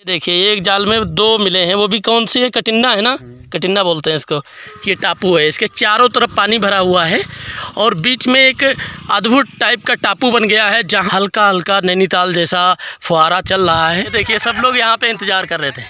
देखिए एक जाल में दो मिले हैं, वो भी कौन सी है, कटिन्ना है ना, कटिन्ना बोलते हैं इसको। ये टापू है, इसके चारों तरफ पानी भरा हुआ है और बीच में एक अद्भुत टाइप का टापू बन गया है जहाँ हल्का हल्का नैनीताल जैसा फुहारा चल रहा है। देखिए सब लोग यहाँ पे इंतज़ार कर रहे थे।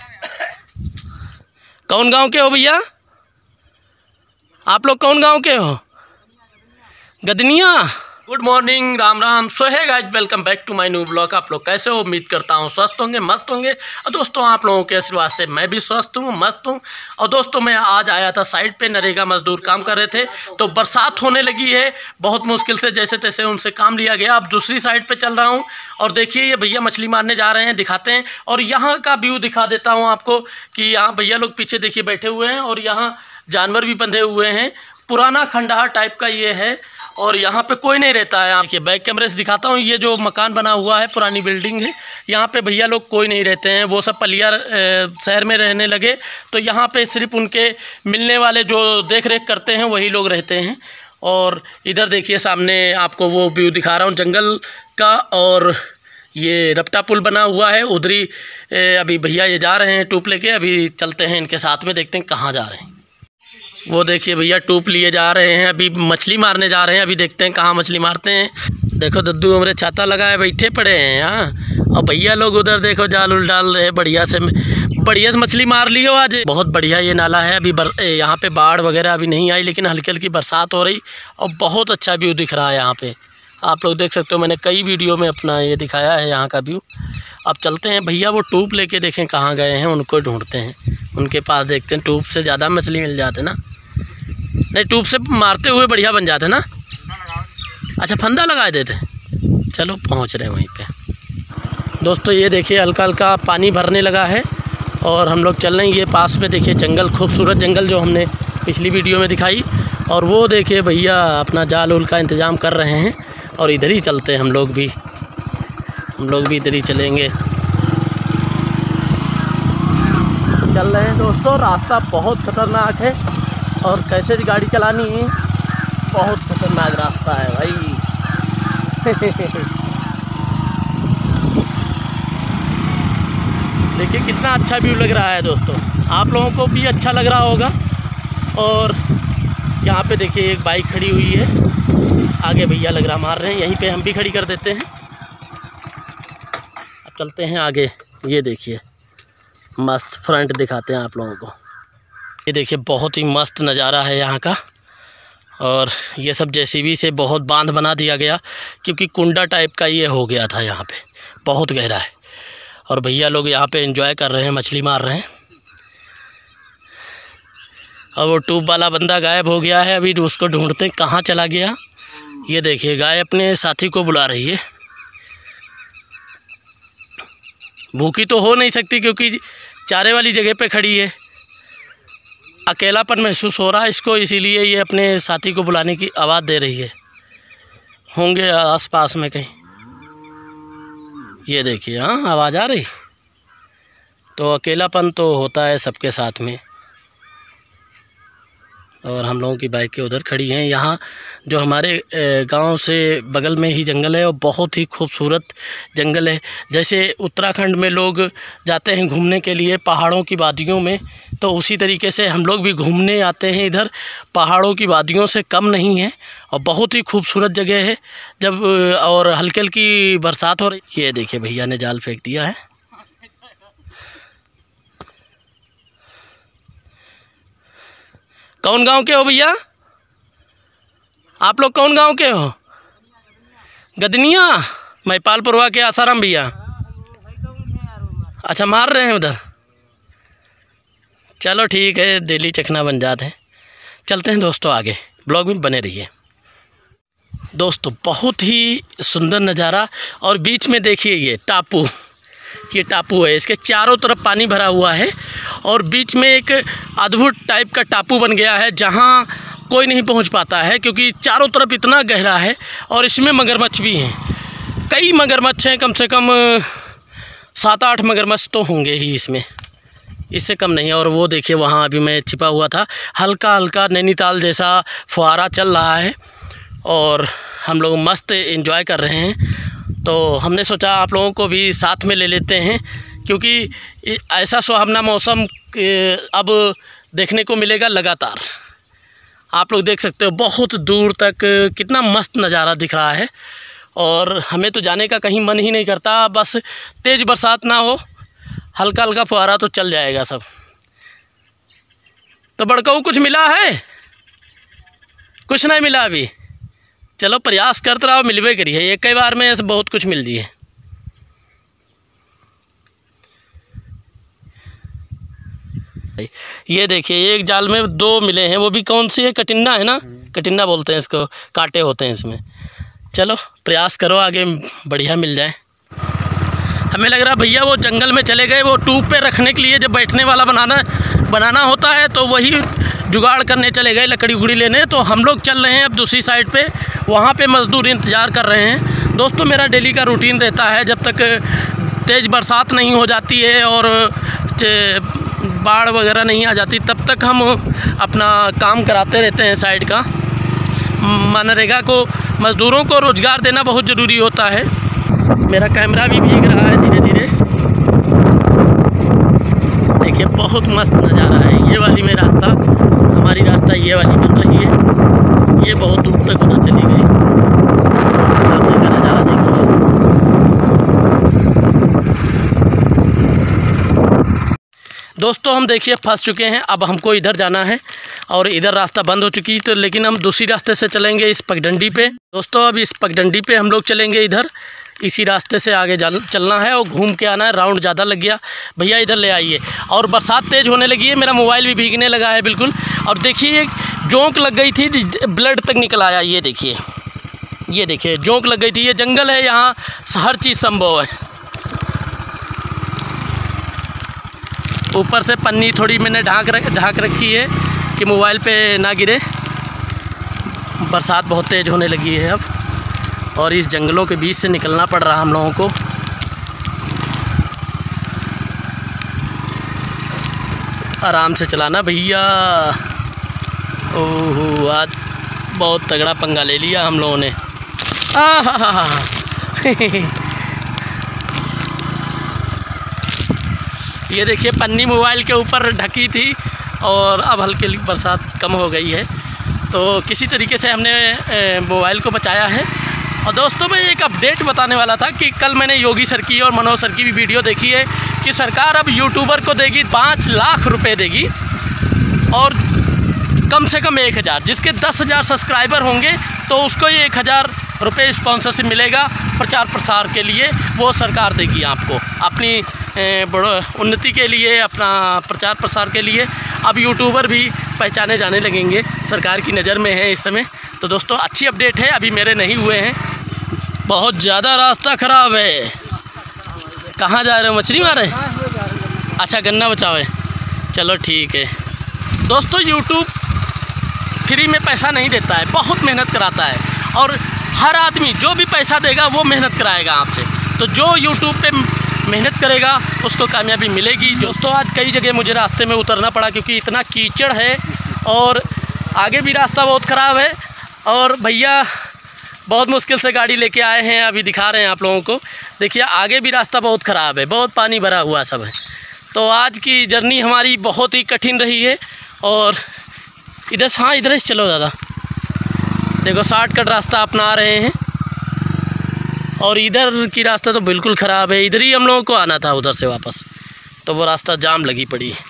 कौन गांव के हो भैया आप लोग, कौन गांव के हो? गदनिया। गुड मॉर्निंग, राम राम। So hi guys, welcome back to my new blog. आप लोग कैसे हो? उम्मीद करता हूँ स्वस्थ होंगे, मस्त होंगे। और दोस्तों आप लोगों के आशीर्वाद से मैं भी स्वस्थ हूँ, मस्त हूँ। और दोस्तों मैं आज आया था साइड पे, नरेगा मजदूर काम कर रहे थे तो बरसात होने लगी है। बहुत मुश्किल से जैसे तैसे उनसे काम लिया गया। अब दूसरी साइड पे चल रहा हूँ और देखिए ये भैया मछली मारने जा रहे हैं, दिखाते हैं। और यहाँ का व्यू दिखा देता हूँ आपको कि यहाँ भैया लोग पीछे देखिए बैठे हुए हैं और यहाँ जानवर भी बंधे हुए हैं। पुराना खंडहर टाइप का ये है और यहाँ पे कोई नहीं रहता है। देखिए बैक कैमरे से दिखाता हूँ, ये जो मकान बना हुआ है पुरानी बिल्डिंग है, यहाँ पे भैया लोग कोई नहीं रहते हैं। वो सब पलिया शहर में रहने लगे तो यहाँ पे सिर्फ उनके मिलने वाले जो देख रेख करते हैं वही लोग रहते हैं। और इधर देखिए सामने आपको वो व्यू दिखा रहा हूँ जंगल का, और ये रपटा पुल बना हुआ है उधरी। अभी भैया ये जा रहे हैं टूप लेके, अभी चलते हैं इनके साथ में, देखते हैं कहाँ जा रहे हैं। वो देखिए भैया टूप लिए जा रहे हैं, अभी मछली मारने जा रहे हैं। अभी देखते हैं कहाँ मछली मारते हैं। देखो दद्दू हमारे छाता लगाए बैठे पड़े हैं यहाँ, और भैया लोग उधर देखो जाल उल डाल रहे हैं। बढ़िया से मछली मार लियो आज। बहुत बढ़िया ये नाला है। अभी यहाँ पे बाढ़ वगैरह अभी नहीं आई, लेकिन हल्की हल्की बरसात हो रही और बहुत अच्छा व्यू दिख रहा है यहाँ पे। आप लोग देख सकते हो, मैंने कई वीडियो में अपना ये दिखाया है यहाँ का व्यू। अब चलते हैं भैया वो टूप लेके, देखें कहाँ गए हैं, उनको ढूंढते हैं, उनके पास देखते हैं। टूप से ज़्यादा मछली मिल जाते ना, नहीं टूप से मारते हुए बढ़िया बन जाते ना। अच्छा फंदा लगा देते। चलो पहुंच रहे हैं वहीं पे। दोस्तों ये देखिए हल्का हल्का पानी भरने लगा है और हम लोग चल रहे हैं। ये पास में देखिए जंगल, खूबसूरत जंगल जो हमने पिछली वीडियो में दिखाई। और वो देखिए भैया अपना जाल उल का इंतज़ाम कर रहे हैं और इधर ही चलते हैं हम लोग भी इधर ही चलेंगे। चल रहे हैं दोस्तों, रास्ता बहुत खतरनाक है और कैसे गाड़ी चलानी है, बहुत खतरनाक रास्ता है भाई। देखिए कितना अच्छा व्यू लग रहा है दोस्तों, आप लोगों को भी अच्छा लग रहा होगा। और यहाँ पे देखिए एक बाइक खड़ी हुई है, आगे भैया लग रहा मार रहे हैं, यहीं पे हम भी खड़ी कर देते हैं। अब चलते हैं आगे। ये देखिए मस्त फ्रंट दिखाते हैं आप लोगों को। ये देखिए बहुत ही मस्त नज़ारा है यहाँ का। और ये सब जेसीबी से बहुत बांध बना दिया गया क्योंकि कुंडा टाइप का ये हो गया था यहाँ पे, बहुत गहरा है। और भैया लोग यहाँ पे एंजॉय कर रहे हैं, मछली मार रहे हैं। और वो ट्यूब वाला बंदा गायब हो गया है, अभी उसको ढूंढते हैं कहाँ चला गया। ये देखिए गाय अपने साथी को बुला रही है। भूखी तो हो नहीं सकती क्योंकि चारे वाली जगह पे खड़ी है, अकेलापन महसूस हो रहा है इसको, इसीलिए ये अपने साथी को बुलाने की आवाज़ दे रही है। होंगे आसपास में कहीं। ये देखिए हाँ आवाज़ आ रही। तो अकेलापन तो होता है सबके साथ में। और हम लोगों की बाइकें उधर खड़ी हैं। यहाँ जो हमारे गांव से बगल में ही जंगल है और बहुत ही खूबसूरत जंगल है। जैसे उत्तराखंड में लोग जाते हैं घूमने के लिए पहाड़ों की वादियों में, तो उसी तरीके से हम लोग भी घूमने आते हैं इधर। पहाड़ों की वादियों से कम नहीं है और बहुत ही खूबसूरत जगह है। जब और हल्की हल्की बरसात हो रही। ये देखिए भैया ने जाल फेंक दिया है। कौन गांव के हो भैया आप लोग, कौन गांव के हो? गदनिया। महिपालपुरवा के आसाराम भैया। अच्छा मार रहे हैं उधर। चलो ठीक है, डेली चखना बन जाते हैं। चलते हैं दोस्तों आगे, ब्लॉग में बने रहिए। दोस्तों बहुत ही सुंदर नज़ारा। और बीच में देखिए ये टापू है, इसके चारों तरफ पानी भरा हुआ है और बीच में एक अद्भुत टाइप का टापू बन गया है जहाँ कोई नहीं पहुँच पाता है क्योंकि चारों तरफ इतना गहरा है। और इसमें मगरमच्छ भी हैं, कई मगरमच्छ हैं, कम से कम 7-8 मगरमच्छ तो होंगे ही इसमें, इससे कम नहीं। और वो देखिए वहाँ अभी मैं छिपा हुआ था, हल्का हल्का नैनीताल जैसा फुहारा चल रहा है और हम लोग मस्त एंजॉय कर रहे हैं। तो हमने सोचा आप लोगों को भी साथ में ले लेते हैं क्योंकि ऐसा सुहावना मौसम अब देखने को मिलेगा लगातार। आप लोग देख सकते हो बहुत दूर तक कितना मस्त नज़ारा दिख रहा है, और हमें तो जाने का कहीं मन ही नहीं करता। बस तेज़ बरसात ना हो, हल्का हल्का फुहारा तो चल जाएगा सब। तो बड़काऊ कुछ मिला है? कुछ नहीं मिला अभी। चलो प्रयास करते रहो, मिलवे करिए। एक कई बार में ऐसे बहुत कुछ मिल दिए। ये देखिए एक जाल में 2 मिले हैं, वो भी कौन सी है? कटिन्ना है ना, कटिन्ना बोलते हैं इसको, कांटे होते हैं इसमें। चलो प्रयास करो आगे बढ़िया मिल जाए। हमें लग रहा भैया वो जंगल में चले गए, वो ट्यूब पे रखने के लिए जब बैठने वाला बनाना होता है तो वही जुगाड़ करने चले गए, लकड़ी उकड़ी लेने। तो हम लोग चल रहे हैं अब दूसरी साइड पे, वहाँ पे मज़दूर इंतज़ार कर रहे हैं। दोस्तों मेरा डेली का रूटीन रहता है, जब तक तेज़ बरसात नहीं हो जाती है और बाढ़ वगैरह नहीं आ जाती तब तक हम अपना काम कराते रहते हैं साइड का। मनरेगा को मज़दूरों को रोज़गार देना बहुत ज़रूरी होता है। मेरा कैमरा भी भीग रहा है धीरे धीरे। देखिए बहुत मस्त नज़ारा है। ये वाली में रास्ता, हमारी रास्ता ये वाली बन रही है, ये बहुत दूर तक उधर चली गई। सामने का नज़ारा देखिए। दोस्तों हम देखिए फंस चुके हैं, अब हमको इधर जाना है और इधर रास्ता बंद हो चुकी तो, लेकिन हम दूसरी रास्ते से चलेंगे इस पगडंडी पे। दोस्तों अब इस पगडंडी पे हम लोग चलेंगे, इधर इसी रास्ते से आगे चलना है और घूम के आना है। राउंड ज़्यादा लग गया, भैया इधर ले आइए। और बरसात तेज़ होने लगी है, मेरा मोबाइल भी भीगने लगा है बिल्कुल। और देखिए जोंक लग गई थी, ब्लड तक निकल आया। ये देखिए, ये देखिए जोंक लग गई थी। ये जंगल है, यहाँ हर चीज़ संभव है। ऊपर से पन्नी थोड़ी मैंने ढाक रखी है कि मोबाइल पे ना गिरे। बरसात बहुत तेज़ होने लगी है अब, और इस जंगलों के बीच से निकलना पड़ रहा हम लोगों को। आराम से चलाना भैया। ओहो आज बहुत तगड़ा पंगा ले लिया हम लोगों ने। ये देखिए पन्नी मोबाइल के ऊपर ढकी थी और अब हल्की बरसात कम हो गई है, तो किसी तरीके से हमने मोबाइल को बचाया है। और दोस्तों मैं एक अपडेट बताने वाला था कि कल मैंने योगी सर की और मनोज सर की भी वीडियो देखी है कि सरकार अब यूट्यूबर को देगी 5 लाख रुपए देगी, और कम से कम 1000, जिसके 10,000 सब्सक्राइबर होंगे तो उसको ये 1000 रुपये स्पॉन्सरशिप मिलेगा प्रचार प्रसार के लिए। वो सरकार देगी आपको, अपनी उन्नति के लिए, अपना प्रचार प्रसार के लिए। अब यूट्यूबर भी पहचाने जाने लगेंगे, सरकार की नज़र में है इस समय। तो दोस्तों अच्छी अपडेट है, अभी मेरे नहीं हुए हैं। बहुत ज़्यादा रास्ता ख़राब है। कहाँ जा रहे हो? मछली मारे? अच्छा गन्ना बचाओ है, चलो ठीक है। दोस्तों यूट्यूब फ्री में पैसा नहीं देता है, बहुत मेहनत कराता है, और हर आदमी जो भी पैसा देगा वो मेहनत कराएगा आपसे। तो जो यूट्यूब पे मेहनत करेगा उसको कामयाबी मिलेगी। दोस्तों आज कई जगह मुझे रास्ते में उतरना पड़ा क्योंकि इतना कीचड़ है, और आगे भी रास्ता बहुत ख़राब है। और भैया बहुत मुश्किल से गाड़ी लेके आए हैं, अभी दिखा रहे हैं आप लोगों को। देखिए आगे भी रास्ता बहुत ख़राब है, बहुत पानी भरा हुआ सब है। तो आज की जर्नी हमारी बहुत ही कठिन रही है। और इधर हाँ इधर से चलो दादा, देखो शॉर्टकट रास्ता अपना रहे हैं, और इधर की रास्ता तो बिल्कुल ख़राब है। इधर ही हम लोगों को आना था उधर से वापस, तो वो रास्ता जाम लगी पड़ी है।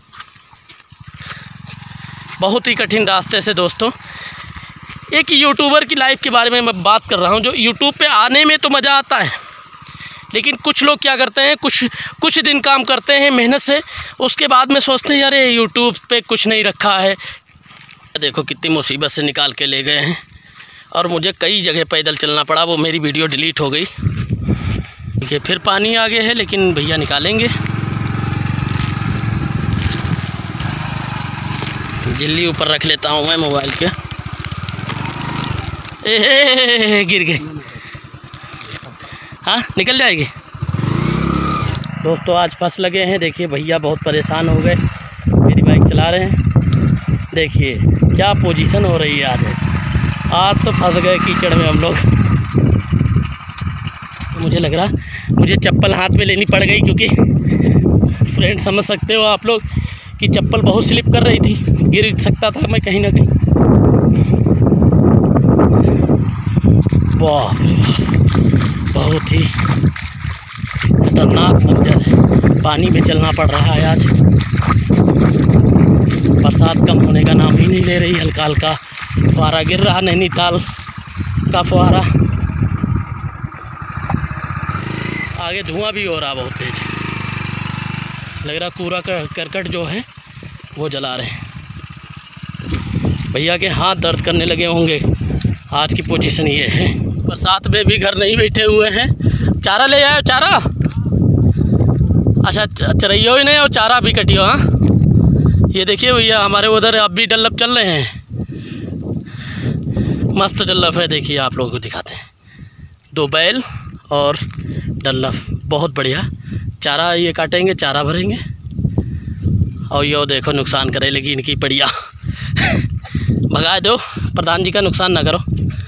बहुत ही कठिन रास्ते से दोस्तों। एक यूट्यूबर की लाइफ के बारे में मैं बात कर रहा हूँ। जो यूट्यूब पे आने में तो मज़ा आता है, लेकिन कुछ लोग क्या करते हैं, कुछ दिन काम करते हैं मेहनत से, उसके बाद में सोचते हैं अरे यूट्यूब पे कुछ नहीं रखा है। देखो कितनी मुसीबत से निकाल के ले गए हैं, और मुझे कई जगह पैदल चलना पड़ा, वो मेरी वीडियो डिलीट हो गई। ठीक है फिर पानी आ गया है, लेकिन भैया निकालेंगे। झिल्ली ऊपर रख लेता हूँ मैं मोबाइल के। गिर गए। हाँ निकल जाएगी। दोस्तों आज फंस लगे हैं। देखिए भैया बहुत परेशान हो गए, मेरी बाइक चला रहे हैं। देखिए क्या पोजीशन हो रही है आज तो फंस गए कीचड़ में हम लोग। मुझे लग रहा मुझे चप्पल हाथ में लेनी पड़ गई, क्योंकि पॉइंट समझ सकते हो आप लोग कि चप्पल बहुत स्लिप कर रही थी, गिर सकता था मैं कहीं ना कहीं। वाह, बहुत ही खतरनाक मंजर है। पानी में चलना पड़ रहा है आज। बरसात कम होने का नाम ही नहीं ले रही। हल्का हल्का फुहारा गिर रहा, नैनीताल का फुहारा। आगे धुआं भी हो रहा बहुत तेज, लग रहा कूड़ा का करकट जो है वो जला रहे हैं। भैया के हाथ दर्द करने लगे होंगे, आज की पोजीशन ये है। बरसात में भी घर नहीं बैठे हुए हैं। चारा ले आए, चारा? अच्छा, चरइयो ही नहीं और चारा भी कटियो। हाँ, ये देखिए भैया, हमारे उधर अब भी डल्लफ चल रहे हैं। मस्त डल्लफ है, देखिए आप लोगों को दिखाते हैं। 2 बैल और डल्लफ, बहुत बढ़िया। चारा ये काटेंगे, चारा भरेंगे। और यो देखो नुकसान करे लगी इनकी बढ़िया। भगा दो, प्रधान जी का नुकसान ना करो।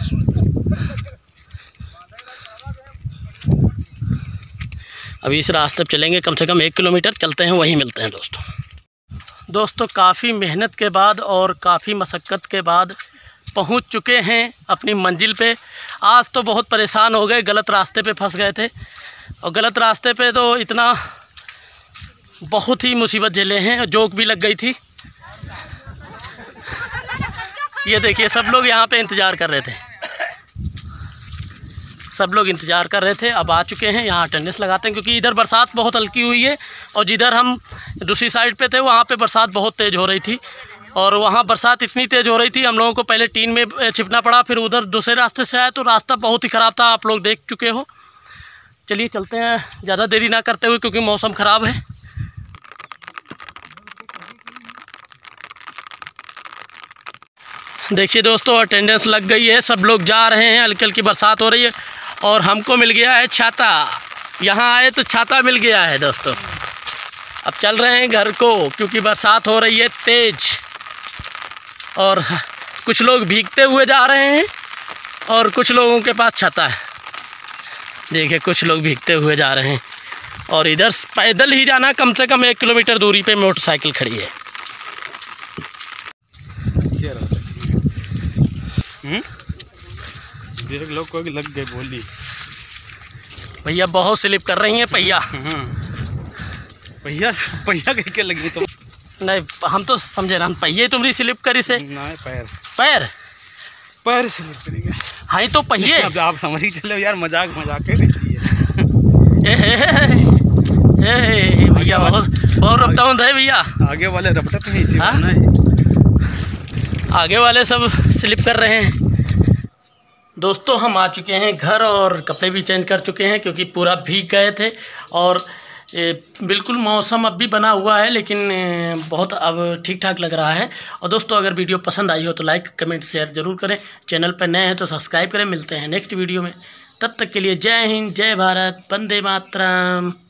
अभी इस रास्ते पर चलेंगे, कम से कम 1 किलोमीटर चलते हैं, वहीं मिलते हैं दोस्तों। काफ़ी मेहनत के बाद और काफ़ी मशक्क़त के बाद पहुंच चुके हैं अपनी मंजिल पे। आज तो बहुत परेशान हो गए, गलत रास्ते पे फंस गए थे। और गलत रास्ते पे तो इतना बहुत ही मुसीबत झेले हैं, जोक भी लग गई थी। ये देखिए, सब लोग यहाँ पे इंतज़ार कर रहे थे, सब लोग इंतज़ार कर रहे थे। अब आ चुके हैं, यहाँ अटेंडेंस लगाते हैं, क्योंकि इधर बरसात बहुत हल्की हुई है और जिधर हम दूसरी साइड पे थे वहाँ पे बरसात बहुत तेज़ हो रही थी। और वहाँ बरसात इतनी तेज़ हो रही थी, हम लोगों को पहले टीन में छिपना पड़ा, फिर उधर दूसरे रास्ते से आया तो रास्ता बहुत ही ख़राब था, आप लोग देख चुके हो। चलिए चलते हैं, ज़्यादा देरी ना करते हुए, क्योंकि मौसम ख़राब है। देखिए दोस्तों, अटेंडेंस लग गई है, सब लोग जा रहे हैं। हल्की हल्की बरसात हो रही है और हमको मिल गया है छाता। यहाँ आए तो छाता मिल गया है दोस्तों। अब चल रहे हैं घर को, क्योंकि बरसात हो रही है तेज़। और कुछ लोग भीगते हुए जा रहे हैं और कुछ लोगों के पास छाता है। देखिए, कुछ लोग भीगते हुए जा रहे हैं और इधर पैदल ही जाना, कम से कम 1 किलोमीटर दूरी पे मोटरसाइकिल खड़ी है। देख लोग को लग गए बोली। भैया बहुत स्लिप कर रही हैं पहिया। पहिया पहिया कह के लगी तो नहीं, हम तो समझे ना, पहिए तुम्हारी स्लिप करी से। नहीं, पैर पैर पैर स्लिप करेंगे। हाँ तो पहिए। अब आप समझ ही चले यार, मजाक भैया बहुत रपटा है भैया। आगे वाले रपटत नहीं, इसी आगे वाले सब स्लिप कर रहे हैं। दोस्तों, हम आ चुके हैं घर और कपड़े भी चेंज कर चुके हैं, क्योंकि पूरा भीग गए थे। और बिल्कुल मौसम अब भी बना हुआ है, लेकिन बहुत अब ठीक ठाक लग रहा है। और दोस्तों, अगर वीडियो पसंद आई हो तो लाइक कमेंट शेयर ज़रूर करें। चैनल पर नए हैं तो सब्सक्राइब करें। मिलते हैं नेक्स्ट वीडियो में, तब तक के लिए जय हिंद, जय भारत, वंदे मातरम।